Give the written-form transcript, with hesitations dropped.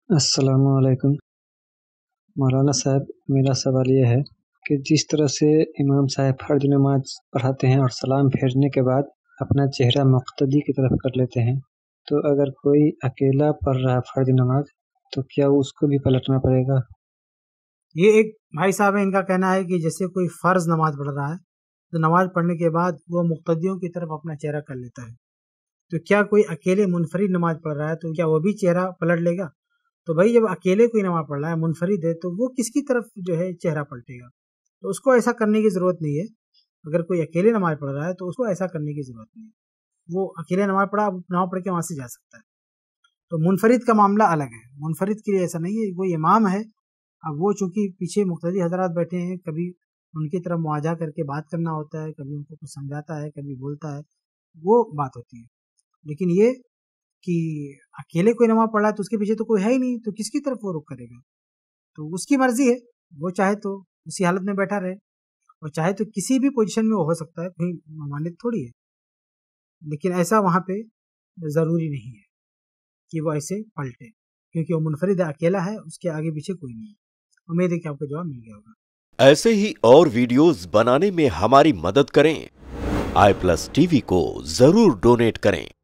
अस्सलामुअलैकुम मौलाना साहब, मेरा सवाल ये है कि जिस तरह से इमाम साहब फर्ज नमाज पढ़ाते हैं और सलाम फेरने के बाद अपना चेहरा मुक़्तदी की तरफ कर लेते हैं, तो अगर कोई अकेला पढ़ रहा है फर्ज नमाज, तो क्या उसको भी पलटना पड़ेगा? ये एक भाई साहब है, इनका कहना है कि जैसे कोई फ़र्ज नमाज पढ़ रहा है तो नमाज पढ़ने के बाद वो मुक़्तदियों की तरफ अपना चेहरा कर लेता है, तो क्या कोई अकेले मुनफरिद नमाज पढ़ रहा है तो क्या वो भी चेहरा पलट लेगा? तो भाई जब अकेले कोई नमाज पढ़ रहा है, मुनफरिद है, तो वो किसकी तरफ जो है चेहरा पलटेगा? तो उसको ऐसा करने की ज़रूरत नहीं है। अगर कोई अकेले नमाज पढ़ रहा है तो उसको ऐसा करने की ज़रूरत नहीं है। वो अकेले नमाज पढ़ के वहाँ से जा सकता है। तो मुनफरिद का मामला अलग है। मुनफरिद के लिए ऐसा नहीं है, वो इमाम है। अब वो चूंकि पीछे मुक़्तदी हज़रात बैठे हैं, कभी उनकी तरफ मुआजा करके बात करना होता है, कभी उनको कुछ समझाता है, कभी बोलता है, वो बात होती है। लेकिन ये कि अकेले कोई नमाज पढ़ रहा है तो उसके पीछे तो कोई है ही नहीं, तो किसकी तरफ वो रुख करेगा? तो उसकी मर्जी है, वो चाहे तो उसी हालत में बैठा रहे और चाहे तो किसी भी पोजीशन में वो हो सकता है, कोई ममानित थोड़ी है। लेकिन ऐसा वहाँ पे ज़रूरी नहीं है कि वो ऐसे पलटे, क्योंकि वो मुनफरिद अकेला है, उसके आगे पीछे कोई नहीं है। उम्मीद है कि आपको जवाब मिल गया होगा। ऐसे ही और वीडियोस बनाने में हमारी मदद करें। iPlus TV को जरूर डोनेट करें।